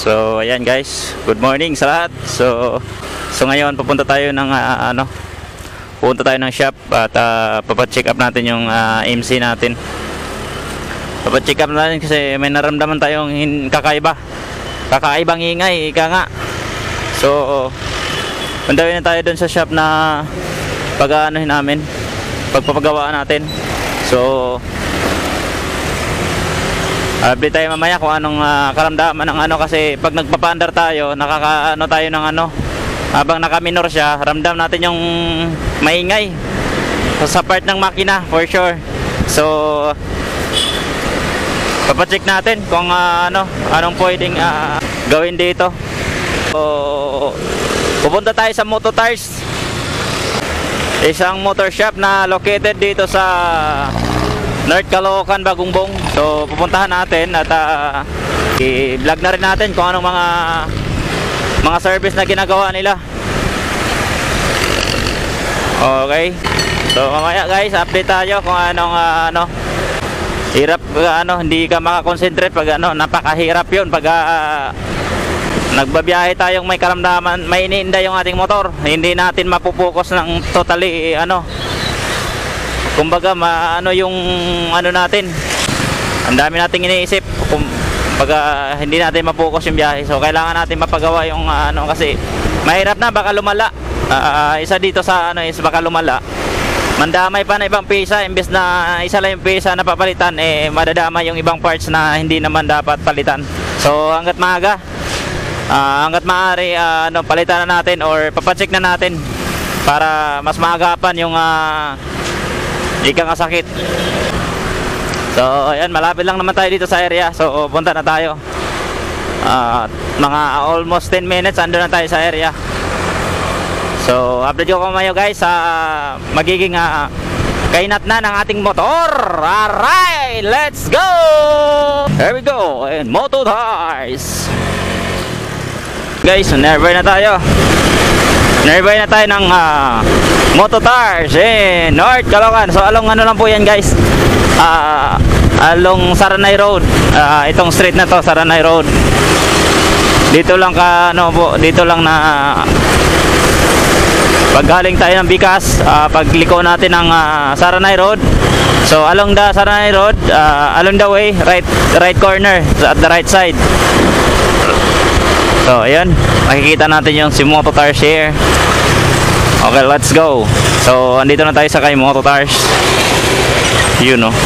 So ayan guys, good morning sa lahat. So ngayon pupunta tayo ng pupunta tayo ng shop at papacheck up natin yung MC natin. Papacheck up natin kasi may naramdaman tayong kakaibang ingay, ika nga. So pandawin na tayo dun sa shop na pag-aanohin namin, pagpapagawaan natin. So update tayo mamaya kung anong karamdaman ng kasi pag nagpapaandar tayo, nakakaano tayo ng habang nakaminor siya, ramdam natin yung maingay sa part ng makina for sure. So papacheck natin kung anong pwedeng gawin dito. So pupunta tayo sa Moto Tires, isang motor shop na located dito sa North Caloocan, Bagungbong. So pupuntahan natin at i-vlog na rin natin kung anong mga service na ginagawa nila. Okay. So mamaya guys, update tayo kung anong hirap hindi ka makakonsentrate pag napakahirap 'yun pag nagbabiyahe tayong may karamdaman, may iniinda yung ating motor. Hindi natin mapupokus ng totally kumbaga yung natin, ang dami nating iniisip pag hindi natin mapokus yung biyahe. So kailangan natin mapagawa yung kasi mahirap na, baka lumala. Isa dito sa is baka lumala, mandamay pa na ibang pyesa, imbes na isa lang yung pyesa na papalitan, madadama yung ibang parts na hindi naman dapat palitan. So hanggat maaga, hanggat maaari palitan na natin or papacheck na natin para mas maagapan yung ika nga sakit. So ayan, malapit lang naman tayo dito sa area. So punta na tayo. Mga almost 10 minutes andun na tayo sa area. So update ko kayo guys sa magiging kainat na ng ating motor. Alright, let's go! Here we go, and Moto Tires. Guys, nearby na tayo. Nearby na tayo ng Moto Tires in North Caloocan. So along lang po yan guys, along Saranay Road. Itong street na to, Saranay Road. Dito lang dito lang na pag galing tayo ng Bicas, pagliko natin ng Saranay Road. So along the Saranay Road, along the way, right corner at the right side. So ayan, makikita natin yung si Moto Tires here. Okay, let's go. So andito na tayo sa kay Moto Tires. You know.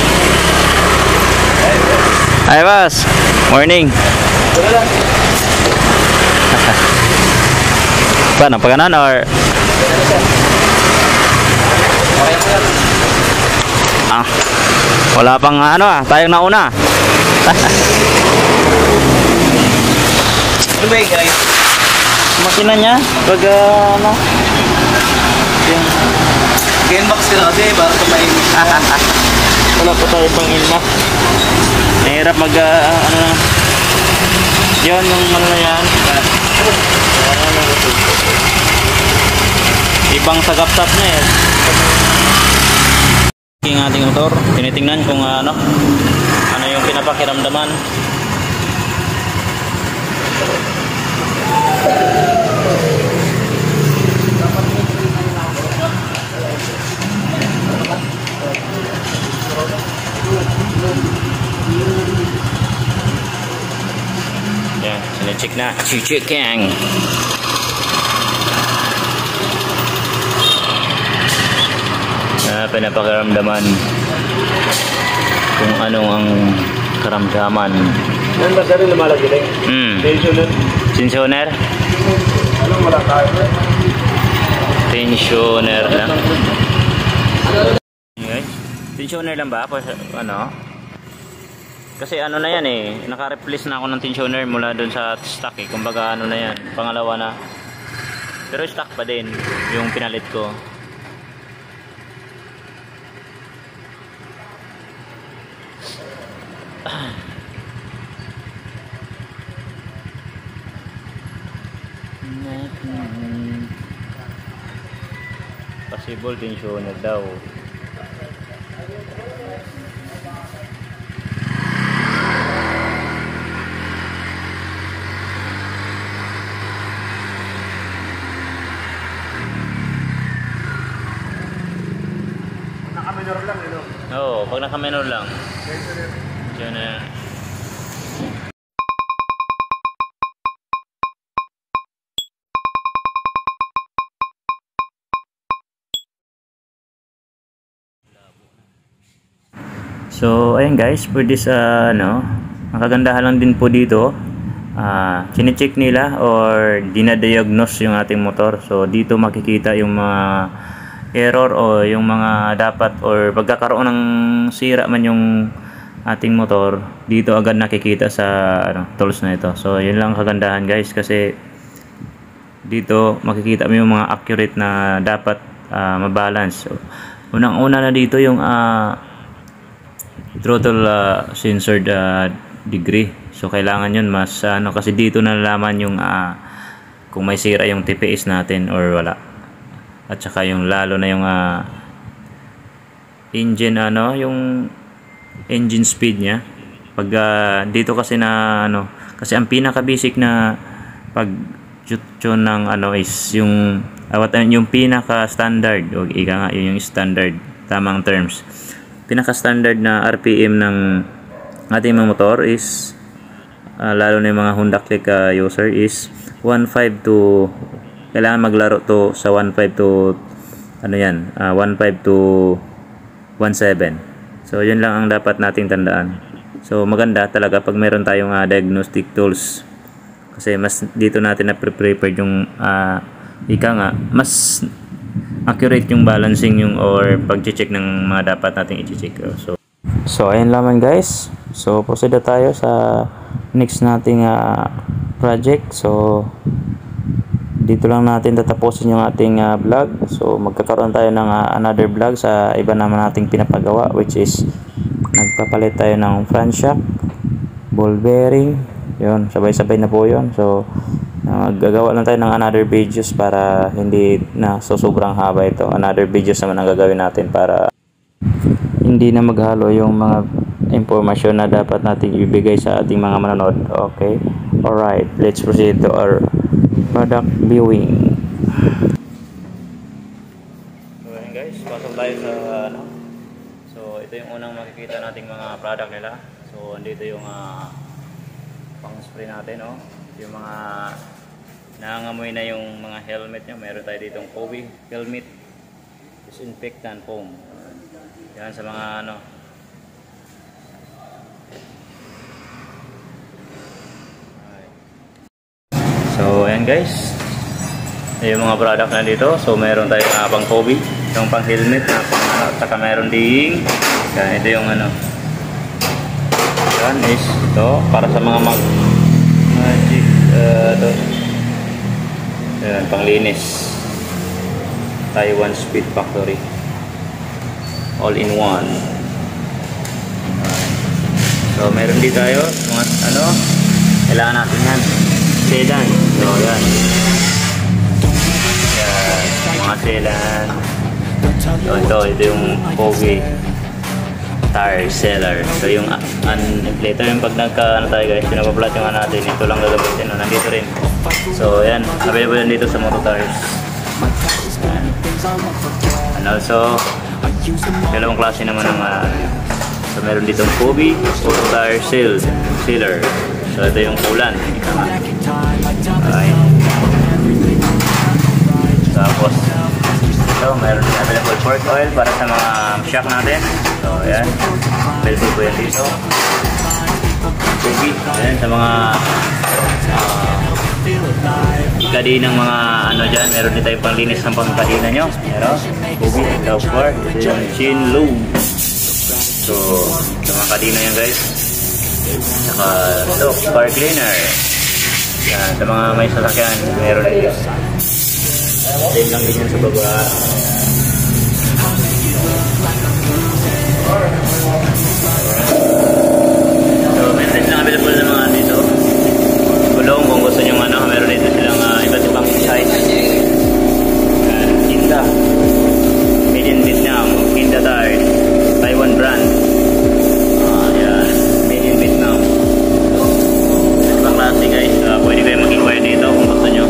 Hi boss, morning. Paano, paganan or wala pang tayong nauna. Ano ba guys? Makina niya pag yung Genmax ka na kasi bago may wala pa tayo pang ilma. Nahirap mag yun yung na yan, ibang sagap-sap na yan. Yung ating motor, tinitingnan kung ano yung pinapakiramdaman. Yan, sine-check na, check gang. Pinapakiramdaman kung anong ang karamdaman. Yan ba sari lumalagi lang? Tensioner? Tensioner? Anong wala tayo? Tensioner lang. Okay. Tensioner lang ba? Kasi na yan naka-replace na ako ng tensioner mula dun sa stock kumbaga na yan, pangalawa na. Pero stock pa din yung pinalit ko. Possible tensioner daw. naka-minor lang, ano? Oo, pag naka-minor lang. Yun na. So, ayun guys, for this, ang kagandahan lang din po dito, chine-check nila or dinadiagnose yung ating motor. So, dito makikita yung mga error o yung mga dapat or pagkakaroon ng sira man yung ating motor. Dito agad nakikita sa tools na ito. So, yun lang kagandahan guys, kasi dito makikita mo yung mga accurate na dapat mabalance. So, unang-una na dito yung throttle sensor degree. So kailangan yun mas kasi dito nalalaman yung kung may sira yung TPS natin or wala. At saka yung lalo na yung engine yung engine speed niya. Pag dito kasi na kasi ang pinaka basic na pag tune ng is yung yung pinaka standard o ika nga yun yung standard, tamang terms. Pinaka standard na RPM ng ating mga motor is lalo na yung mga Honda Click user is 1.5 to kailangan maglaro to sa 1.5 to 1.5 to 1.7. So yun lang ang dapat nating tandaan. So maganda talaga pag meron tayong diagnostic tools, kasi mas dito natin na prepared yung ika nga mas accurate yung balancing yung or pag-check ng mga dapat nating i-check. So ayun lamang guys. So proceed na tayo sa next nating project. So dito lang natin tatapusin yung ating vlog. So magkakaroon tayo ng another vlog sa iba naman nating pinapagawa, which is nagpapalit tayo ng front shock, ball bearing. Yun, sabay-sabay na po yun. So gagawa lang tayo ng another videos para hindi na sobrang haba ito. Another videos naman ang gagawin natin para hindi na maghalo yung mga impormasyon na dapat nating ibigay sa ating mga manonood. Okay, alright, let's proceed to our product viewing. So ayan guys, pasok tayo sa so ito yung unang makikita nating mga product nila. So andito yung pang spray natin, yung mga nangangamoy na yung mga helmet nyo. Meron tayo ditong Kobe helmet disinfectant foam. Yan sa mga So ayan guys, yung mga product na dito. So meron tayo pang Kobe, yung pang helmet na at saka meron ding yan, ito yung yan is ito para sa mga magic ito. Yan, panglinis. Taiwan Speed Factory. All in one. So, meron din tayo mga kailangan natin yan. Sedan. So, yan. Yan, mga sedan. So, ito yung Kobe tire seller. So, yung ito yung pag tayo guys, pinapaplat yung natin. Ito lang gagamitin. Nandito rin. So, yan. Available yan dito sa Moto Tires. And also, dalawang klase naman ng so, meron ditong Kobe Moto Tire sealer. So, ito yung kulan. Okay. Tapos, ito, meron din available port oil para sa mga shock natin. So, yan. Available po yan dito. Kobe. Yan, sa mga kadinang mga dyan, meron din tayong panglinis ng pangkadina nyo. Meron, Kobe, top bar, ito yung chin lube. So, sa mga kadina yan guys. Saka ito, car cleaner. Yan, sa mga may sasakyan, meron din yun. Same lang din yan sa baba. So, meron din silang available na mga dito. Gulong, kung gusto nyo meron dito silang iba't ibang size. Kinda. Made in Vietnam. Kinda tires. Taiwan brand. Yan. Made in Vietnam. Ibang klase guys. Pwede kayo mag-inquire dito kung gusto nyo.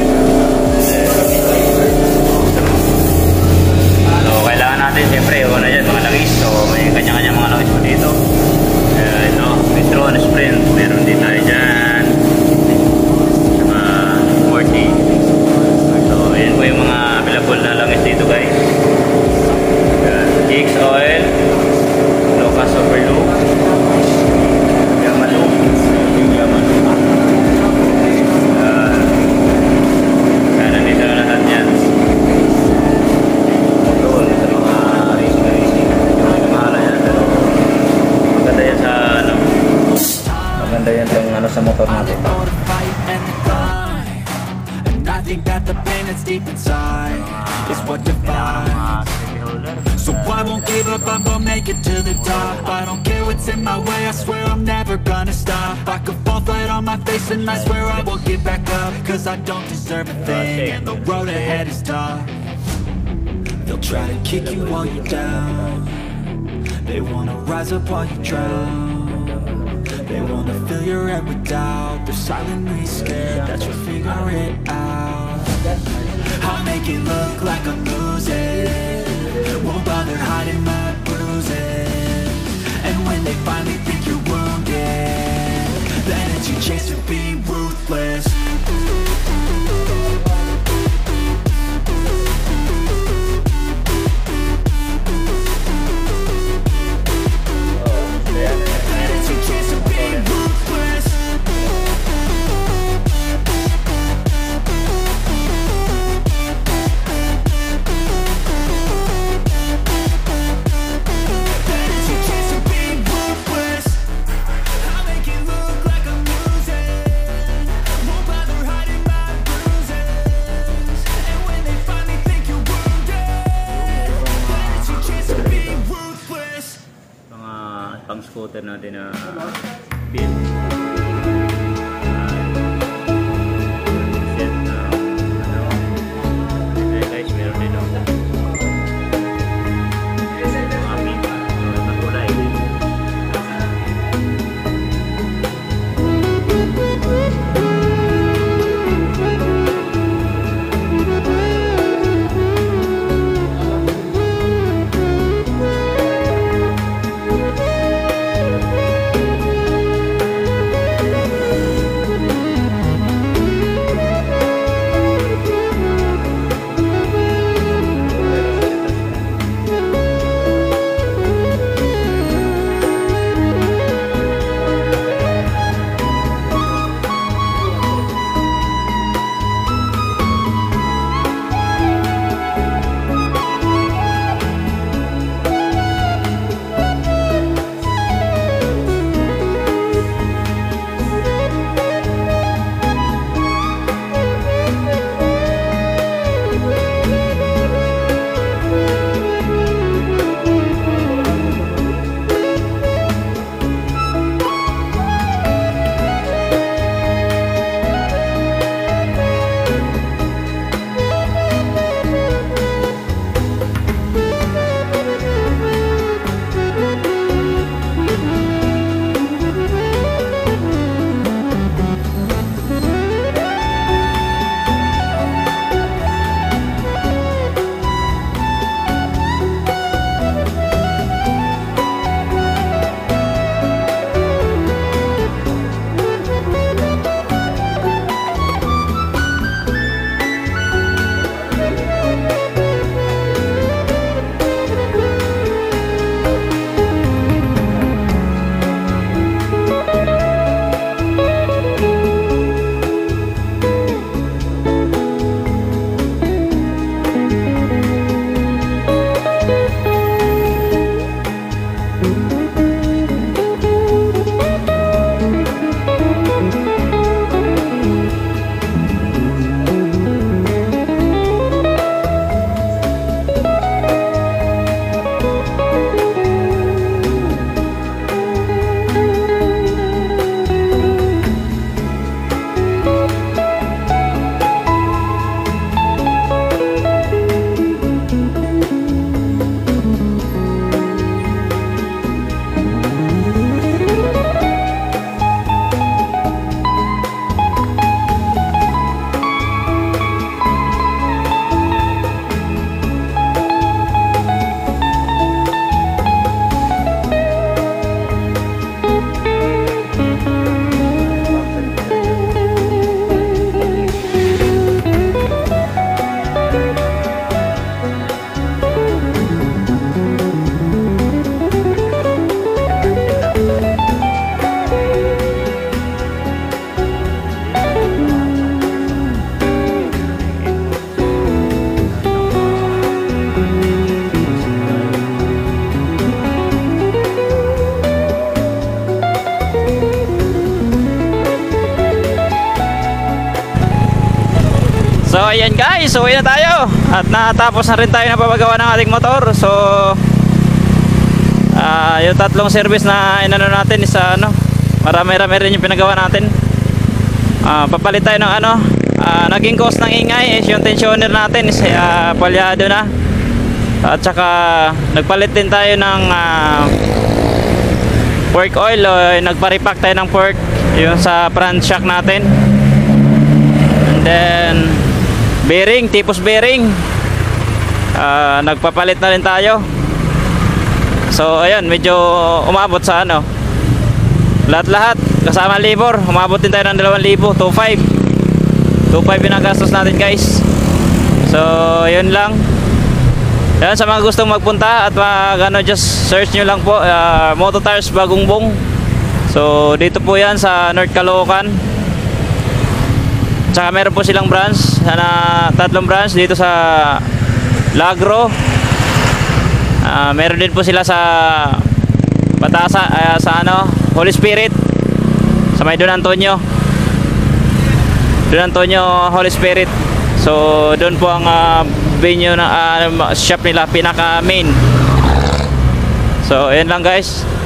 So, kailangan natin siyempre una available na langis dito guys. Yan. GX oil, Lucas Overlook, Yamalu, Yamalu. Kaya nandito na lahat yan. Doon sa mga racing. Yung mahala yan. Maganda yan sa ano. Maganda yan sa motor natin. I think that the pain that's deep inside is what defines. So I won't give up, I'm gonna make it to the top. I don't care what's in my way, I swear I'm never gonna stop. I could fall flat on my face and I swear I will get back up. Cause I don't deserve a thing and the road ahead is tough. They'll try to kick you while you're down. They wanna rise up while you drown. They wanna fill your head with doubt. They're silently scared that you'll figure it out. I'll make it look like I'm losing, won't bother hiding my bruises. And when they finally think you're wounded, then it's your chance to be ruthless. Pang scooter natin na build. Set na ano. Eh guys, meron din ako. Mga pin na kulay. Ayan guys, uwi na tayo. At natapos na rin tayo na papagawa ng ating motor. So yung tatlong service na inano natin is marami-rami rin yung pinagawa natin. Papalit tayo ng naging cause ng ingay is yung tensioner natin is palyado na. At saka nagpalit din tayo ng fork oil, nagpa-repack tayo ng fork yung sa front shock natin. And then bearing, tipos bearing, nagpapalit na rin tayo. So ayan, medyo umabot sa lahat-lahat kasama labor, umabot din tayo ng 2,000, 2,500 yung nagastos natin guys. So yun lang. Yan, sa mga gustong magpunta at just search nyo lang po Moto Tires Bagungbong. So dito po yan sa North Caloocan. Tsaka meron po silang branch, tatlong branch dito sa Lagro. Meron din po sila sa Batasa, sa Holy Spirit, sa may Don Antonio Holy Spirit. So doon po ang venue ng shop nila, pinaka main. So ayan lang guys.